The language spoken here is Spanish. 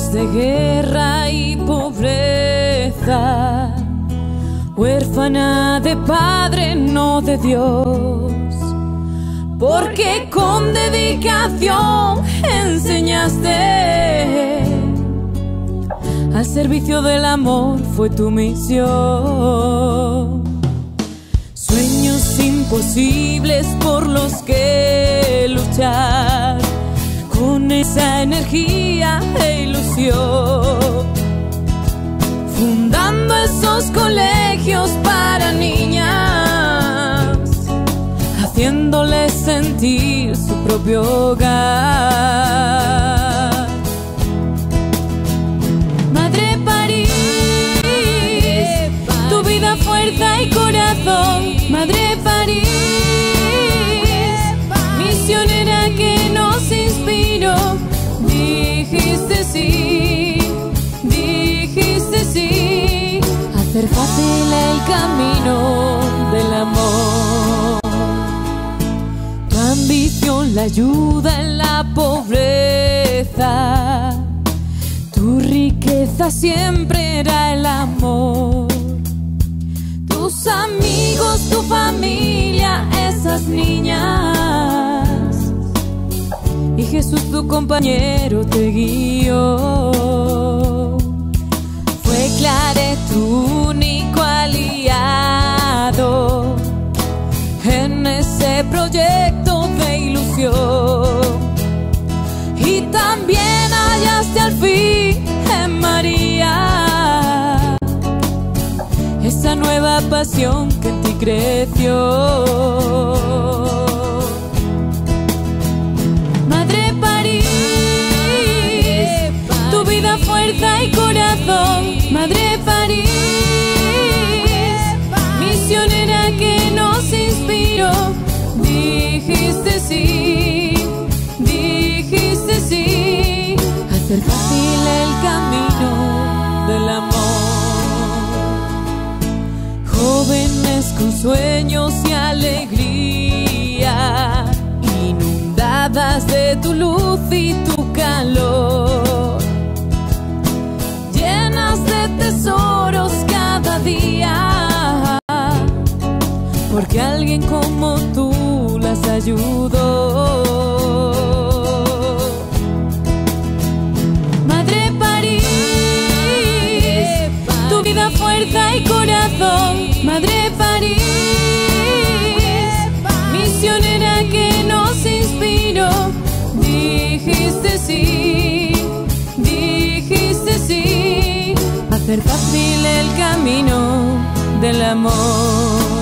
tiempos de guerra y pobreza, huérfana de padre, no de Dios, porque con dedicación enseñaste, al servicio del amor fue tu misión. Sueños imposibles por los que luchar, con esa energía e ilusión, fundando esos colegios para niñas, haciéndoles sentir su propio hogar. Madre París, tu vida, fuerza y corazón. Madre París, misionera que nos inspiró. Dijiste sí, hacer fácil el camino del amor. Tu ambición, la ayuda en la pobreza, tu riqueza siempre era el amor. Tus amigos, tu familia, esas niñas, y Jesús tu compañero te guió. Fue Claret tu único aliado en ese proyecto de ilusión, y también hallaste al fin en María esa nueva pasión que en ti creció. Madre París, tu vida, fuerza y corazón. Madre París, misionera que nos inspiró. Dijiste sí, hacer fácil el camino del amor. Jóvenes con sueños y alegría, inundadas de tu luz y tu calor, llenas de tesoros cada día, porque alguien como tú las ayudó. Madre París, tu vida, fuerza y corazón. Madre París, misionera que nos inspiró. Dijiste sí, hacer fácil el camino del amor.